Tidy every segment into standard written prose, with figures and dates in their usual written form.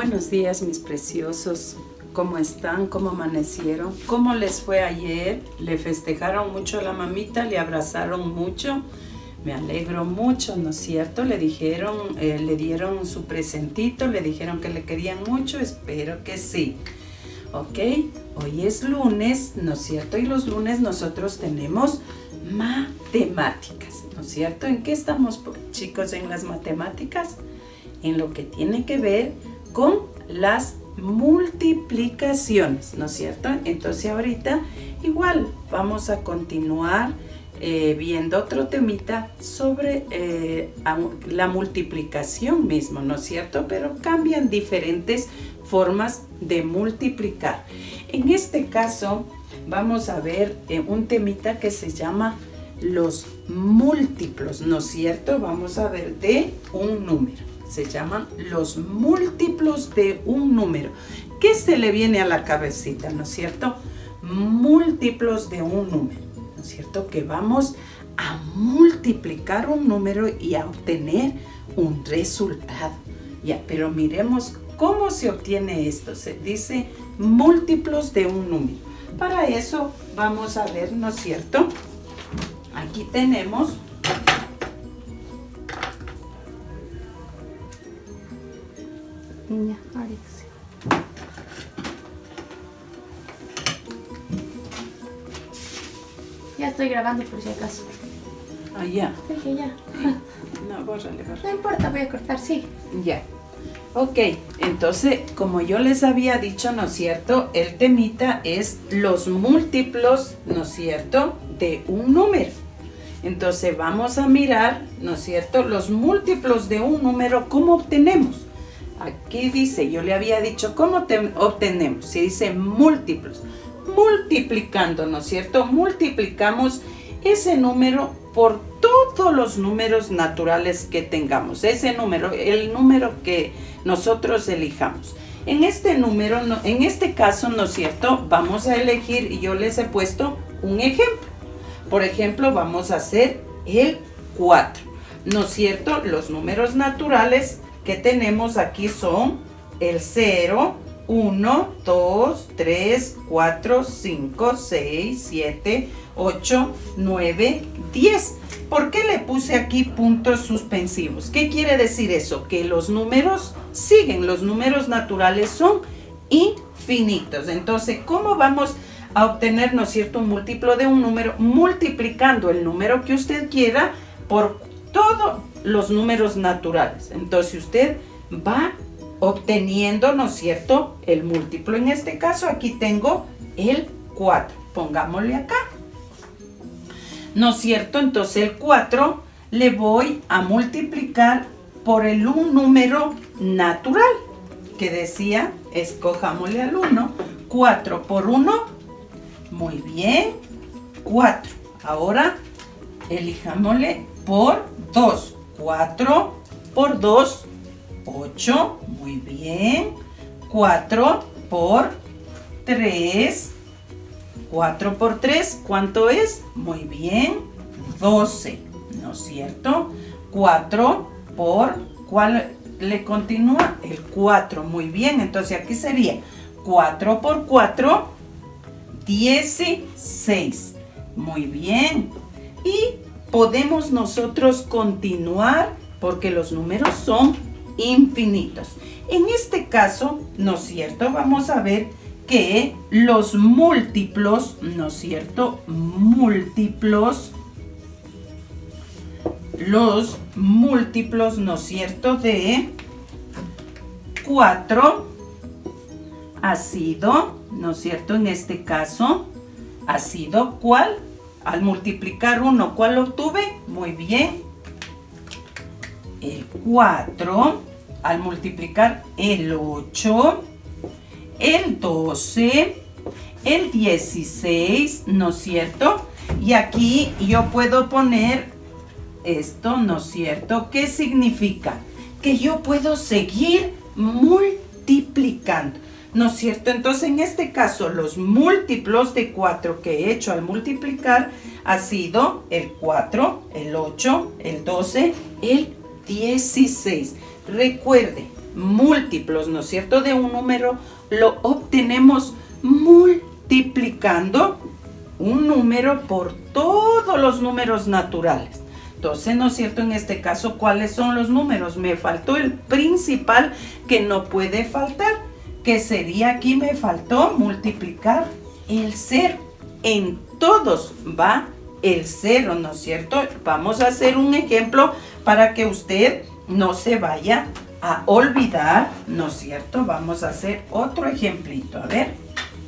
Buenos días, mis preciosos. ¿Cómo están? ¿Cómo amanecieron? ¿Cómo les fue ayer? ¿Le festejaron mucho a la mamita? ¿Le abrazaron mucho? Me alegro mucho, ¿no es cierto? Le dijeron, le dieron su presentito, le dijeron que le querían mucho. Espero que sí. ¿Ok? Hoy es lunes, ¿no es cierto? Y los lunes nosotros tenemos matemáticas, ¿no es cierto? ¿En qué estamos, chicos, en las matemáticas? En lo que tiene que ver con las multiplicaciones, ¿no es cierto? Entonces ahorita igual vamos a continuar viendo otro temita sobre la multiplicación mismo, ¿no es cierto? Pero cambian diferentes formas de multiplicar. En este caso vamos a ver un temita que se llama los múltiplos, ¿no es cierto? Vamos a ver de un número. Se llaman los múltiplos de un número. ¿Qué se le viene a la cabecita, no es cierto? Múltiplos de un número, ¿no es cierto? Que vamos a multiplicar un número y a obtener un resultado. Ya, pero miremos cómo se obtiene esto. Se dice múltiplos de un número. Para eso vamos a ver, ¿no es cierto? Aquí tenemos Ya estoy grabando por si acaso. Ah, ya. Dije ya. No, bórrale. No importa, voy a cortar, sí. Ya. Ok, entonces, como yo les había dicho, ¿no es cierto? El temita es los múltiplos, ¿no es cierto? De un número. Entonces, vamos a mirar, ¿no es cierto? Los múltiplos de un número, ¿cómo obtenemos? Aquí dice, yo le había dicho, ¿cómo obtenemos? Si dice múltiplos, multiplicando, ¿no es cierto? Multiplicamos ese número por todos los números naturales que tengamos. Ese número, el número que nosotros elijamos. En este número, en este caso, ¿no es cierto? Vamos a elegir, y yo les he puesto un ejemplo. Por ejemplo, vamos a hacer el 4, ¿no es cierto? Los números naturales que tenemos aquí son el 0, 1, 2, 3, 4, 5, 6, 7, 8, 9, 10. ¿Por qué le puse aquí puntos suspensivos? ¿Qué quiere decir eso? Que los números siguen, los números naturales son infinitos. Entonces, ¿cómo vamos a obtener, no es cierto, un múltiplo de un número? Multiplicando el número que usted quiera por todos los números naturales. Entonces usted va obteniendo, ¿no es cierto?, el múltiplo. En este caso aquí tengo el 4. Pongámosle acá, ¿no es cierto? Entonces el 4 le voy a multiplicar por un número natural que decía, escojámosle al 1. 4 por 1, muy bien, 4. Ahora elijámosle por 2. 4 por 2, 8, muy bien. 4 por 3, 4 por 3, ¿cuánto es? Muy bien, 12, ¿no es cierto? 4 por, ¿cuál le continúa? El 4, muy bien. Entonces aquí sería 4 por 4, 16, muy bien. Y podemos nosotros continuar porque los números son infinitos. En este caso, ¿no es cierto? Vamos a ver que los múltiplos, ¿no es cierto? Los múltiplos, ¿no es cierto? De 4 ha sido, ¿no es cierto? En este caso, ha sido ¿cuál? Al multiplicar 1, ¿cuál obtuve? Muy bien, el 4. Al multiplicar el 8, el 12, el 16, ¿no es cierto? Y aquí yo puedo poner esto, ¿no es cierto? ¿Qué significa? Que yo puedo seguir multiplicando, ¿no es cierto? Entonces, en este caso, los múltiplos de 4 que he hecho al multiplicar ha sido el 4, el 8, el 12, el 16. Recuerde, múltiplos, ¿no es cierto?, de un número, lo obtenemos multiplicando un número por todos los números naturales. Entonces, ¿no es cierto? En este caso, ¿cuáles son los números? Me faltó el principal que no puede faltar, que sería aquí, me faltó multiplicar el 0. En todos va el 0, ¿no es cierto? Vamos a hacer un ejemplo para que usted no se vaya a olvidar, ¿no es cierto? Vamos a hacer otro ejemplito, a ver.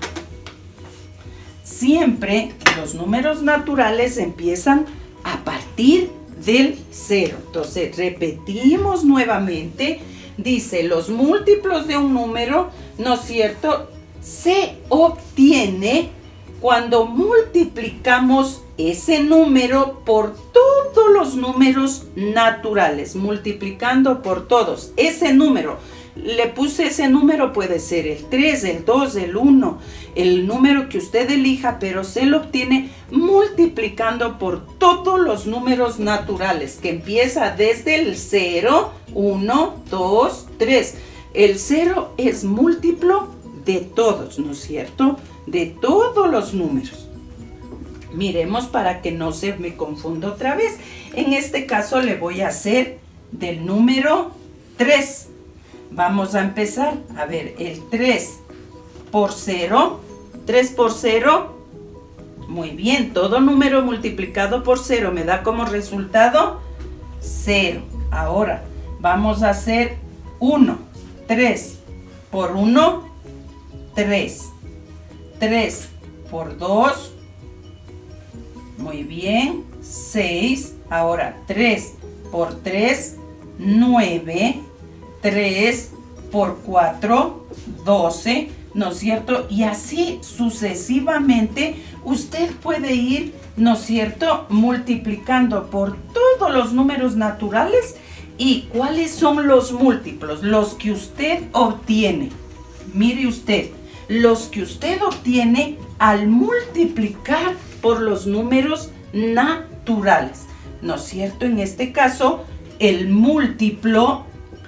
Siempre los números naturales empiezan a partir del 0. Entonces, repetimos nuevamente. Dice, los múltiplos de un número, ¿no es cierto?, se obtiene cuando multiplicamos ese número por todos los números naturales, multiplicando por todos. Ese número, le puse ese número, puede ser el 3, el 2, el 1, el número que usted elija, pero se lo obtiene multiplicando por todos los números naturales, que empieza desde el 0, 1, 2, 3. El 0 es múltiplo de todos, ¿no es cierto?, de todos los números. Miremos para que no se me confunda otra vez. En este caso le voy a hacer del número 3. Vamos a empezar. A ver, el 3 por 0. 3 por 0. Muy bien, todo número multiplicado por 0 me da como resultado 0. Ahora vamos a hacer 1. 3 por 1, 3. 3 por 2. Muy bien, 6. Ahora 3 por 3, 9. 3 por 4, 12, ¿no es cierto? Y así sucesivamente usted puede ir, ¿no es cierto?, multiplicando por todos los números naturales. ¿Y cuáles son los múltiplos? Los que usted obtiene. Mire usted, los que usted obtiene al multiplicar por los números naturales, ¿no es cierto? En este caso, el múltiplo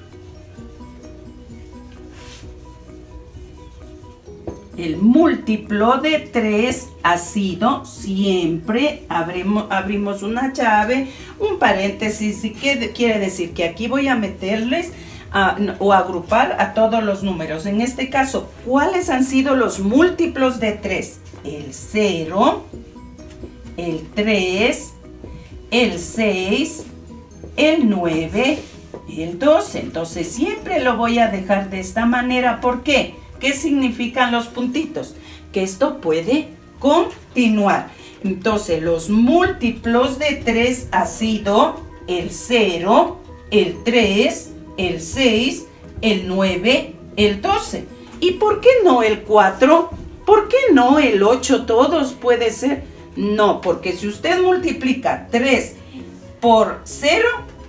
de 3 ha sido siempre, abrimos una llave, un paréntesis, y que quiere decir que aquí voy a meterles o agrupar a todos los números. En este caso, ¿cuáles han sido los múltiplos de 3? El 0, el 3, el 6, el 9, el 12. Entonces siempre lo voy a dejar de esta manera. ¿Por qué? ¿Qué significan los puntitos? Que esto puede continuar. Entonces los múltiplos de 3 ha sido el 0, el 3, el 6, el 9, el 12. ¿Y por qué no el 4? ¿Por qué no el 8? Todos puede ser. No, porque si usted multiplica 3 por 0,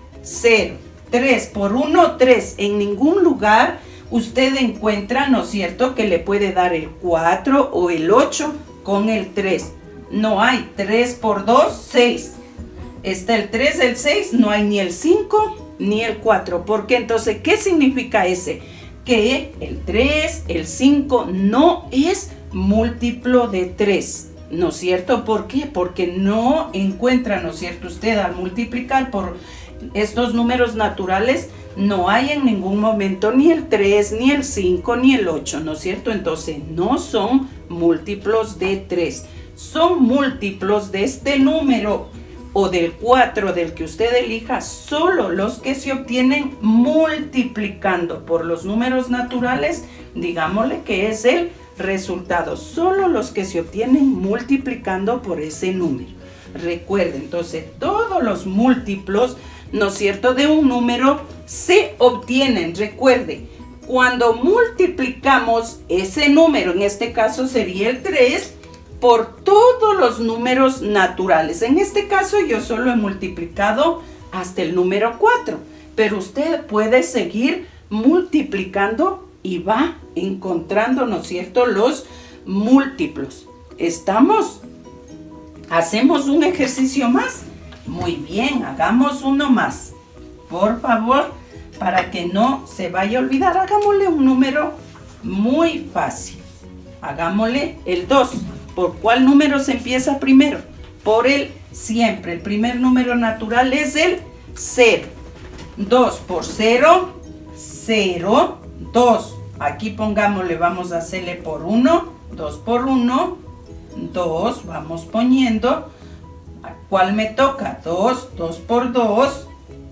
0. 3 por 1, 3. En ningún lugar usted encuentra, ¿no es cierto?, que le puede dar el 4 o el 8 con el 3. No hay. 3 por 2, 6. Está el 3, el 6, no hay ni el 5 ni el 4. ¿Por qué? Entonces, ¿qué significa ese? Que el 3, el 5 no es múltiplo de 3. ¿No es cierto? ¿Por qué? Porque no encuentra, ¿no es cierto?, usted al multiplicar por estos números naturales, no hay en ningún momento ni el 3, ni el 5, ni el 8, ¿no es cierto? Entonces no son múltiplos de 3, son múltiplos de este número o del 4, del que usted elija, solo los que se obtienen multiplicando por los números naturales, digámosle que es el resultado, solo los que se obtienen multiplicando por ese número. Recuerden, entonces todos los múltiplos, ¿no es cierto?, de un número se obtienen. Recuerde, cuando multiplicamos ese número, en este caso sería el 3, por todos los números naturales. En este caso yo solo he multiplicado hasta el número 4, pero usted puede seguir multiplicando y va encontrando, ¿no es cierto?, los múltiplos. ¿Estamos? ¿Hacemos un ejercicio más? Muy bien, hagamos uno más. Por favor, para que no se vaya a olvidar, hagámosle un número muy fácil. Hagámosle el 2. ¿Por cuál número se empieza primero? Por el siempre. El primer número natural es el 0. 2 por 0, 0. 2. Aquí pongámosle, vamos a hacerle por 1. 2 por 1, 2. Vamos poniendo. ¿Cuál me toca? 2. 2 por 2,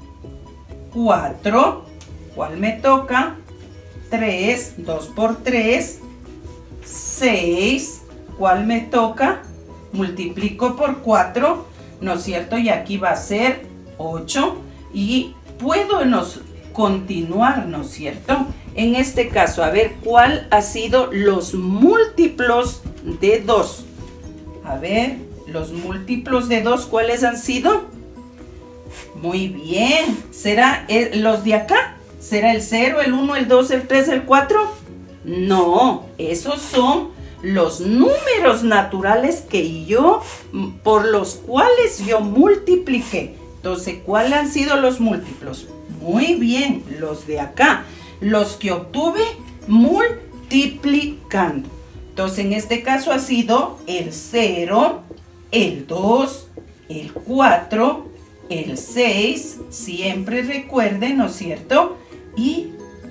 4. ¿Cuál me toca? 3. 2 por 3, 6. ¿Cuál me toca? Multiplico por 4, ¿no es cierto? Y aquí va a ser 8. Y puedo continuar, ¿no es cierto? En este caso, a ver, ¿cuál ha sido los múltiplos de 2? A ver, los múltiplos de 2, ¿cuáles han sido? Muy bien. ¿Será los de acá? ¿Será el 0, el 1, el 2, el 3, el 4? No, esos son los números naturales por los cuales yo multipliqué. Entonces, ¿cuáles han sido los múltiplos? Muy bien, los de acá, los que obtuve multiplicando. Entonces, en este caso ha sido el 0, el 2, el 4, el 6, siempre recuerden, ¿no es cierto? Y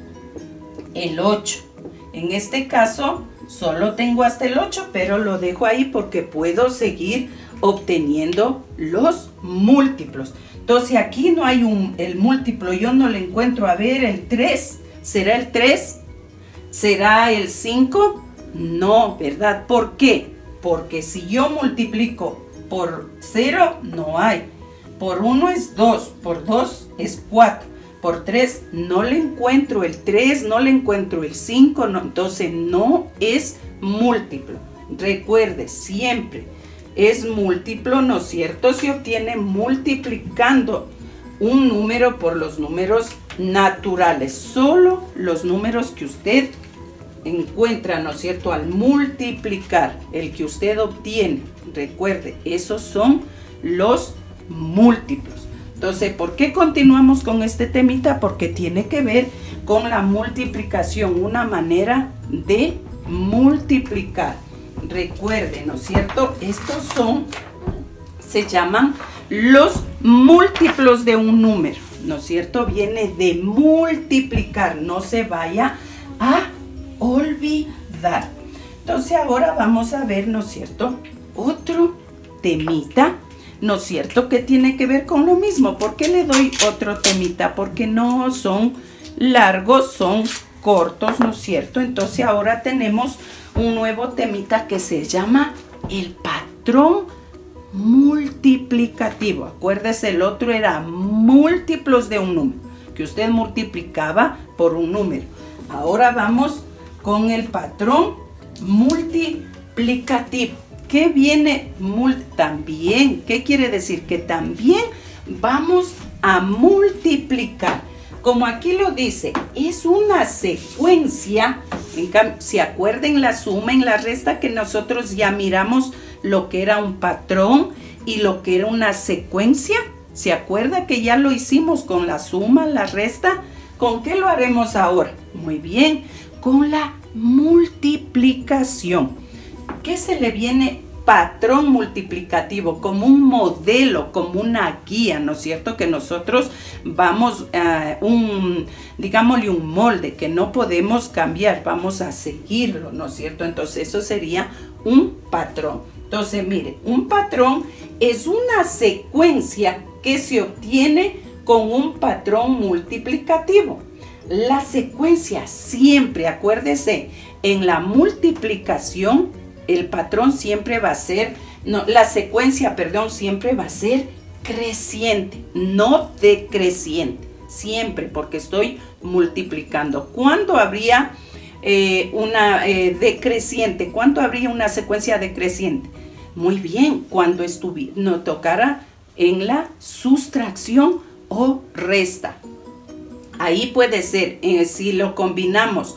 el 8. En este caso, solo tengo hasta el 8, pero lo dejo ahí porque puedo seguir obteniendo los múltiplos. Entonces aquí no hay el múltiplo, yo no le encuentro. A ver, el 3, ¿será el 3? ¿Será el 5? No, ¿verdad? ¿Por qué? Porque si yo multiplico por 0, no hay. Por 1 es 2, por 2 es 4, por 3 no le encuentro el 3, no le encuentro el 5, no, entonces no es múltiplo. Recuerde, siempre es múltiplo, ¿no es cierto? Se obtiene multiplicando un número por los números naturales. Solo los números que usted encuentra, ¿no es cierto? Al multiplicar, el que usted obtiene, recuerde, esos son los múltiplos. Entonces, ¿por qué continuamos con este temita? Porque tiene que ver con la multiplicación, una manera de multiplicar. Recuerden, ¿no es cierto? Estos se llaman los múltiplos de un número, ¿no es cierto? Viene de multiplicar, no se vaya a olvidar. Entonces ahora vamos a ver, ¿no es cierto? Otro temita, ¿no es cierto? Que tiene que ver con lo mismo. ¿Por qué le doy otro temita? Porque no son largos, son cortos, ¿no es cierto? Entonces ahora tenemos un nuevo temita que se llama el patrón multiplicativo. Acuérdese, el otro era múltiplos de un número, que usted multiplicaba por un número. Ahora vamos con el patrón multiplicativo. ¿Qué viene también? ¿Qué quiere decir? Que también vamos a multiplicar. Como aquí lo dice, es una secuencia. Si acuerden la suma y la resta, que nosotros ya miramos lo que era un patrón y lo que era una secuencia. ¿Se acuerda que ya lo hicimos con la suma, la resta? ¿Con qué lo haremos ahora? Muy bien, con la multiplicación. ¿Qué se le viene? Patrón multiplicativo, como un modelo, como una guía, ¿no es cierto? Que nosotros vamos a digámosle un molde que no podemos cambiar, vamos a seguirlo, ¿no es cierto? Entonces eso sería un patrón. Entonces mire, un patrón es una secuencia que se obtiene con un patrón multiplicativo. La secuencia siempre, acuérdese, en la multiplicación el patrón siempre va a ser, la secuencia, perdón, siempre va a ser creciente, no decreciente, siempre, porque estoy multiplicando. ¿Cuándo habría una decreciente? ¿Cuándo habría una secuencia decreciente? Muy bien, cuando nos tocara en la sustracción o resta. Ahí puede ser, si lo combinamos,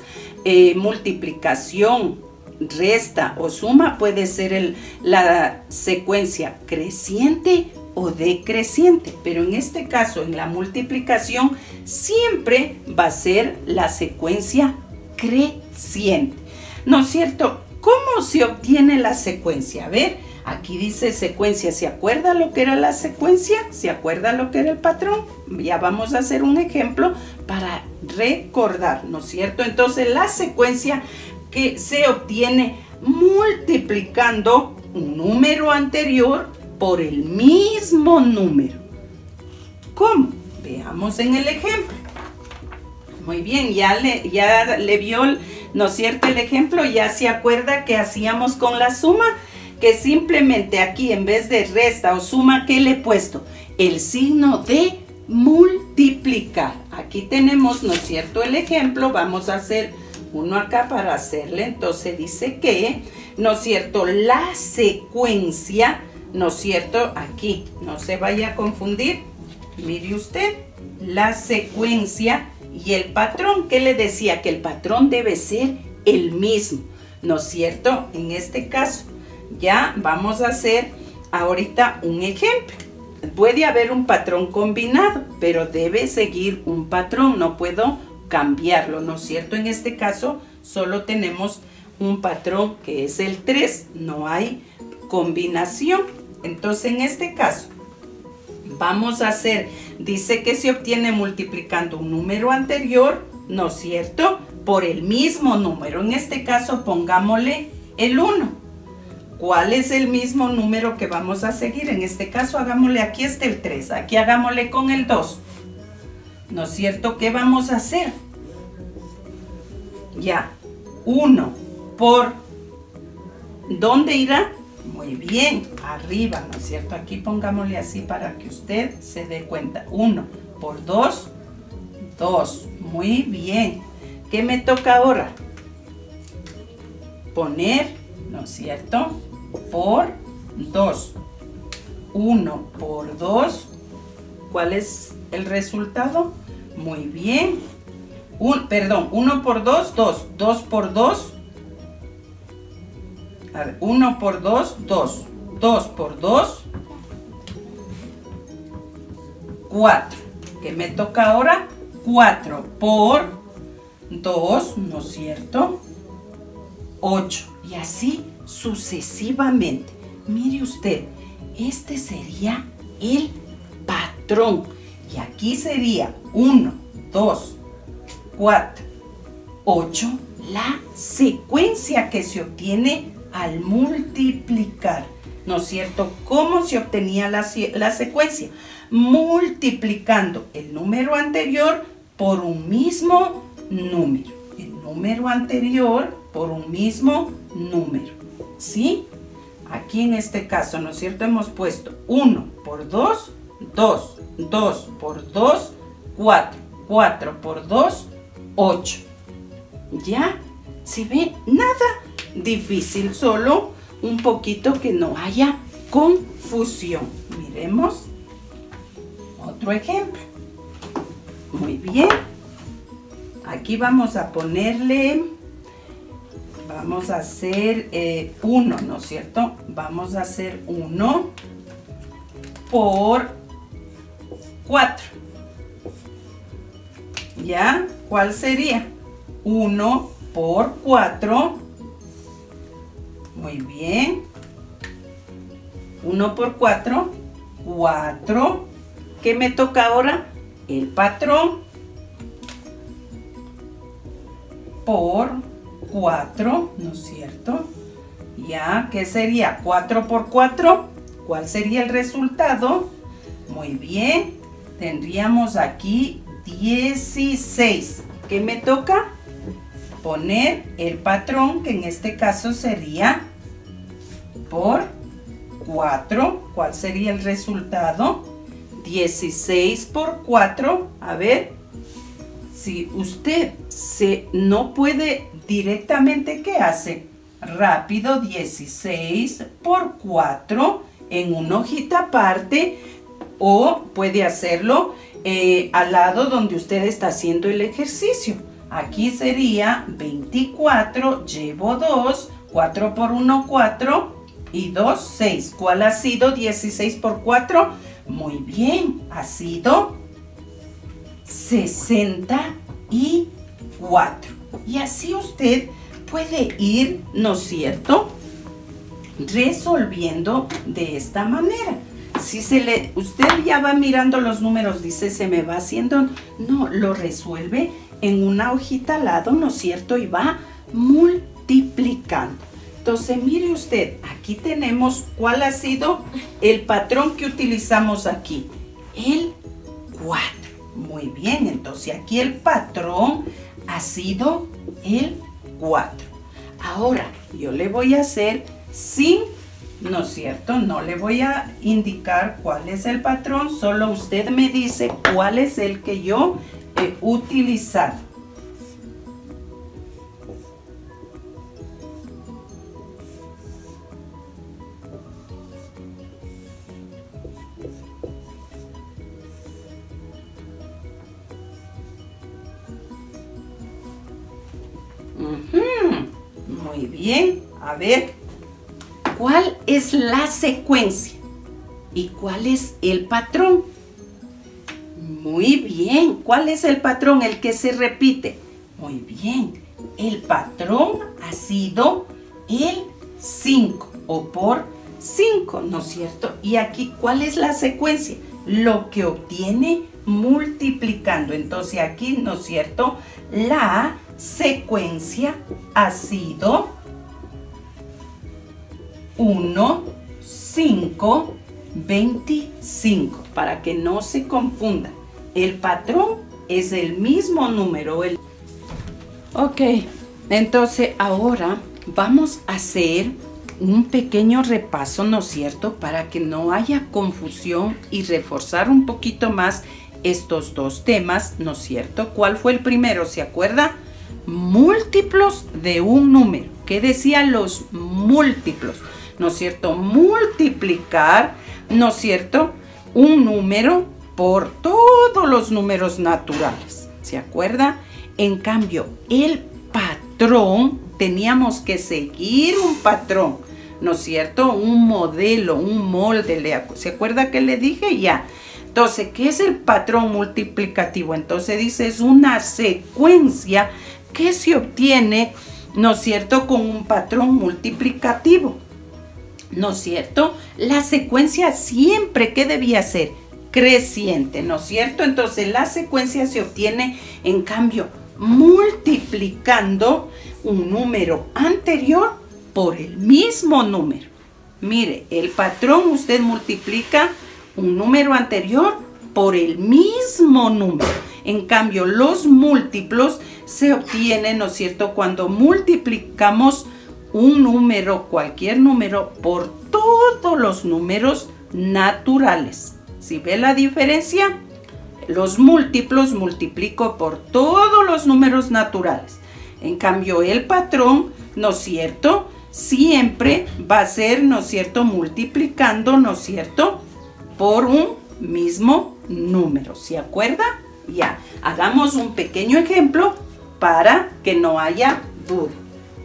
multiplicación, resta o suma, puede ser la secuencia creciente o decreciente, pero en este caso, en la multiplicación, siempre va a ser la secuencia creciente, ¿no es cierto? ¿Cómo se obtiene la secuencia? A ver, aquí dice secuencia. ¿Se acuerda lo que era la secuencia? ¿Se acuerda lo que era el patrón? Ya vamos a hacer un ejemplo para recordar, ¿no es cierto? Entonces, la secuencia que se obtiene multiplicando un número anterior por el mismo número. ¿Cómo? Veamos en el ejemplo. Muy bien, ya le vio, ¿no es cierto?, el ejemplo. Ya se acuerda que hacíamos con la suma, que simplemente aquí en vez de resta o suma, ¿qué le he puesto? El signo de multiplicar. Aquí tenemos, ¿no es cierto?, el ejemplo. Vamos a hacer uno acá para hacerle. Entonces dice que, ¿no es cierto?, la secuencia, ¿no es cierto?, aquí, no se vaya a confundir. Mire usted, la secuencia y el patrón. ¿Qué le decía? Que el patrón debe ser el mismo, ¿no es cierto? En este caso, ya vamos a hacer ahorita un ejemplo. Puede haber un patrón combinado, pero debe seguir un patrón, no puedo cambiarlo, ¿no es cierto? En este caso, solo tenemos un patrón que es el 3, no hay combinación. Entonces, en este caso, vamos a hacer, dice que se obtiene multiplicando un número anterior, ¿no es cierto?, por el mismo número. En este caso, pongámosle el 1. ¿Cuál es el mismo número que vamos a seguir? En este caso, hagámosle, aquí está el 3, aquí hagámosle con el 2. ¿No es cierto? ¿Qué vamos a hacer? Ya, 1 por, ¿dónde irá? Muy bien, arriba, ¿no es cierto? Aquí pongámosle así para que usted se dé cuenta. 1 por 2, 2. Muy bien. ¿Qué me toca ahora? Poner, ¿no es cierto?, por 2. 1 por 2. ¿Cuál es el resultado? Muy bien. 1 por 2, 2. 2 por 2. A ver, 1 por 2, 2. 2 por 2, 4. ¿Qué me toca ahora? 4 por 2, ¿no es cierto?, 8. Y así sucesivamente. Mire usted, este sería el patrón. Y aquí sería 1, 2, 4, 8, la secuencia que se obtiene al multiplicar, ¿no es cierto? ¿Cómo se obtenía la secuencia? Multiplicando el número anterior por un mismo número. El número anterior por un mismo número, ¿sí? Aquí en este caso, ¿no es cierto?, hemos puesto 1 por 2, 2, 2 por 2, 4, 4 por 2, 8. ¿Ya? ¿Se ve? Nada difícil, solo un poquito que no haya confusión. Miremos otro ejemplo. Muy bien. Aquí vamos a ponerle, vamos a hacer 1, ¿no es cierto? Vamos a hacer 1 por 4. ¿Ya? ¿Cuál sería? 1 por 4. Muy bien. 1 por 4, 4. ¿Qué me toca ahora? El patrón. Por 4, ¿no es cierto? Ya, ¿qué sería? 4 por 4. ¿Cuál sería el resultado? Muy bien. Tendríamos aquí 16. ¿Qué me toca? Poner el patrón, que en este caso sería por 4. ¿Cuál sería el resultado? 16 por 4. A ver, si usted no puede directamente, ¿qué hace? Rápido, 16 por 4 en una hojita aparte, o puede hacerlo al lado donde usted está haciendo el ejercicio. Aquí sería 24, llevo 2, 4 por 1, 4, y 2, 6. ¿Cuál ha sido 16 por 4? Muy bien, ha sido 64. Y así usted puede ir, ¿no es cierto?, resolviendo de esta manera. Si usted ya va mirando los números, dice, se me va haciendo, no, lo resuelve en una hojita al lado, ¿no es cierto?, y va multiplicando. Entonces, mire usted, aquí tenemos cuál ha sido el patrón que utilizamos aquí, el 4. Muy bien, entonces aquí el patrón ha sido el 4. Ahora, yo le voy a hacer sin, ¿no es cierto? No le voy a indicar cuál es el patrón, solo usted me dice cuál es el que yo he utilizado. Muy bien, a ver, ¿cuál es la secuencia? ¿Y cuál es el patrón? Muy bien, ¿cuál es el patrón? El que se repite. Muy bien, el patrón ha sido el 5 o por 5, ¿no es cierto? Y aquí, ¿cuál es la secuencia? Lo que obtiene multiplicando. Entonces aquí, ¿no es cierto?, la secuencia ha sido 1, 5, 25, para que no se confunda. El patrón es el mismo número. Ok, entonces ahora vamos a hacer un pequeño repaso, ¿no es cierto?, para que no haya confusión y reforzar un poquito más estos dos temas, ¿no es cierto? ¿Cuál fue el primero? ¿Se acuerda? Múltiplos de un número. ¿Qué decían los múltiplos? ¿No es cierto? Multiplicar, ¿no es cierto?, un número por todos los números naturales. ¿Se acuerda? En cambio, el patrón, teníamos que seguir un patrón, ¿no es cierto? Un modelo, un molde. ¿Se acuerda que le dije? Ya. Entonces, ¿qué es el patrón multiplicativo? Entonces dice, es una secuencia que se obtiene, ¿no es cierto?, con un patrón multiplicativo, ¿no es cierto? La secuencia siempre, ¿qué debía ser? Creciente, ¿no es cierto? Entonces la secuencia se obtiene, en cambio, multiplicando un número anterior por el mismo número. Mire, el patrón, usted multiplica un número anterior por el mismo número. En cambio, los múltiplos se obtienen, ¿no es cierto?, cuando multiplicamos un número, cualquier número, por todos los números naturales. ¿Sí ve la diferencia? Los múltiplos multiplico por todos los números naturales. En cambio, el patrón, ¿no es cierto?, siempre va a ser, ¿no es cierto?, multiplicando, ¿no es cierto?, por un mismo número. ¿Se acuerda? Ya, hagamos un pequeño ejemplo para que no haya duda.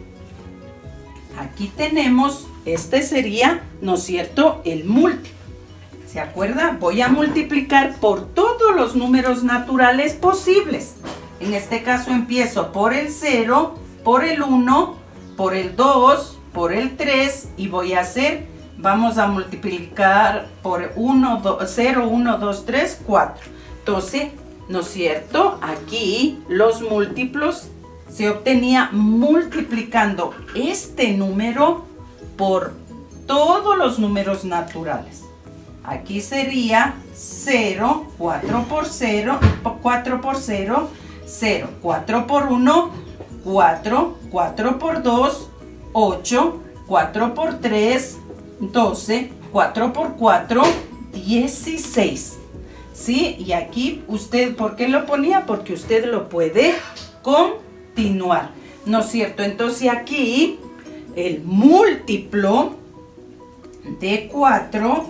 Aquí tenemos, este sería, ¿no es cierto?, el múltiplo. ¿Se acuerda? Voy a multiplicar por todos los números naturales posibles. En este caso empiezo por el 0, por el 1, por el 2, por el 3 y voy a hacer, vamos a multiplicar por 1, 0, 1, 2, 3, 4. Entonces, ¿no es cierto? Aquí los múltiplos se obtenía multiplicando este número por todos los números naturales. Aquí sería 0, 4 por 0, 4 por 0, 0, 4 por 1, 4, 4 por 2, 8, 4 por 3, 12, 4 por 4, 16. ¿Sí? Y aquí usted, ¿por qué lo ponía? Porque usted lo puede continuar, ¿no es cierto? Entonces aquí el múltiplo de 4,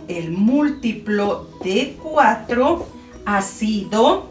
ha sido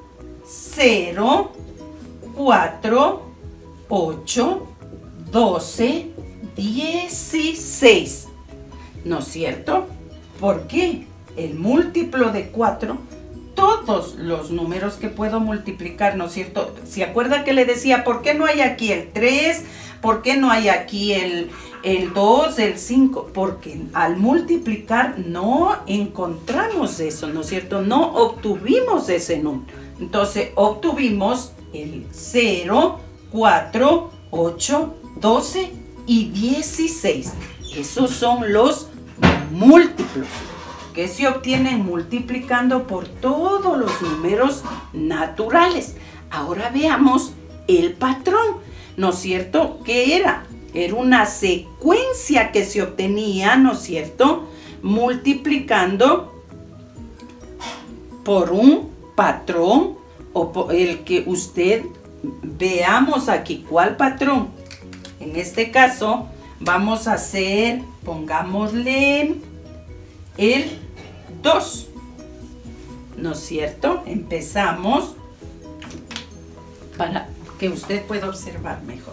0, 4, 8, 12, 16. ¿no es cierto? ¿Por qué? El múltiplo de 4, todos los números que puedo multiplicar, ¿no es cierto? ¿Se acuerda que le decía, por qué no hay aquí el 3? ¿Por qué no hay aquí el 2, el 5? Porque al multiplicar no encontramos eso, ¿no es cierto? No obtuvimos ese número. Entonces obtuvimos el 0, 4, 8, 12 y 16. Esos son los múltiplos que se obtienen multiplicando por todos los números naturales. Ahora veamos el patrón, ¿no es cierto? ¿Qué era? Era una secuencia que se obtenía, ¿no es cierto? Multiplicando por un patrón o por el que usted veamos aquí. ¿Cuál patrón? En este caso vamos a hacer, pongámosle el 2, ¿no es cierto? Empezamos para que usted pueda observar mejor.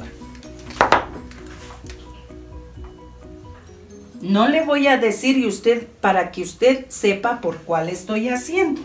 No le voy a decir y usted, para que usted sepa por cuál estoy haciendo.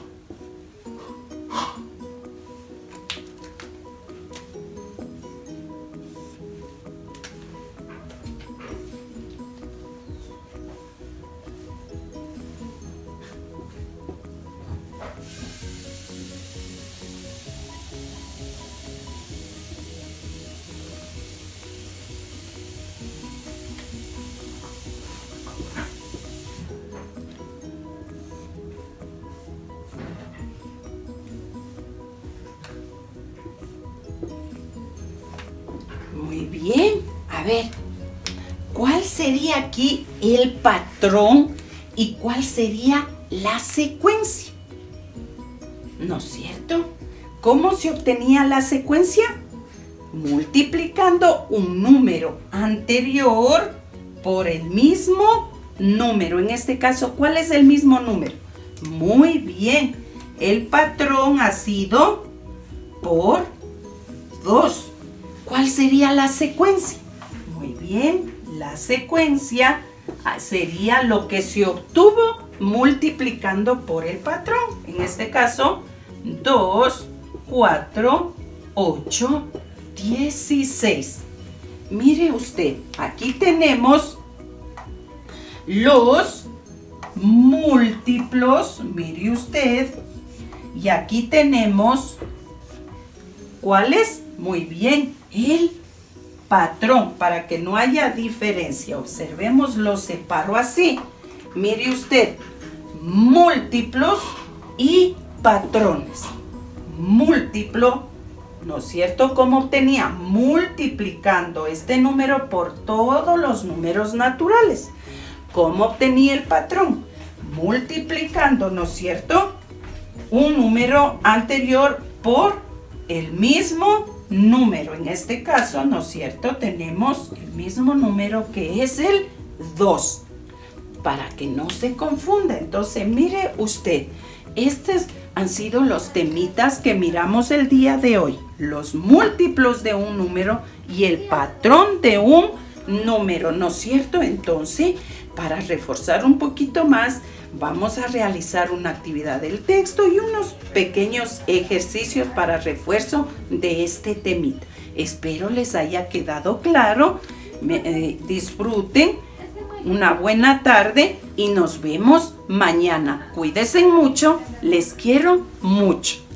Muy bien, a ver, ¿cuál sería aquí el patrón y cuál sería la secuencia? ¿No es cierto? ¿Cómo se obtenía la secuencia? Multiplicando un número anterior por el mismo número. En este caso, ¿cuál es el mismo número? Muy bien, el patrón ha sido por 2. ¿Cuál sería la secuencia? Muy bien, la secuencia sería lo que se obtuvo multiplicando por el patrón. En este caso, 2, 4, 8, 16. Mire usted, aquí tenemos los múltiplos, mire usted, y aquí tenemos, ¿cuáles? Muy bien, el patrón, para que no haya diferencia. Observemos, lo separo así. Mire usted, múltiplos y patrones. Múltiplo, ¿no es cierto? ¿Cómo obtenía? Multiplicando este número por todos los números naturales. ¿Cómo obtenía el patrón? Multiplicando, ¿no es cierto?, un número anterior por el mismo número. En este caso, ¿no es cierto?, tenemos el mismo número que es el 2. Para que no se confunda. Entonces, mire usted, estos han sido los temitas que miramos el día de hoy. Los múltiplos de un número y el patrón de un número, ¿no es cierto? Entonces, para reforzar un poquito más, vamos a realizar una actividad del texto y unos pequeños ejercicios para refuerzo de este temita. Espero les haya quedado claro. Disfruten una buena tarde y nos vemos mañana. Cuídense mucho, les quiero mucho.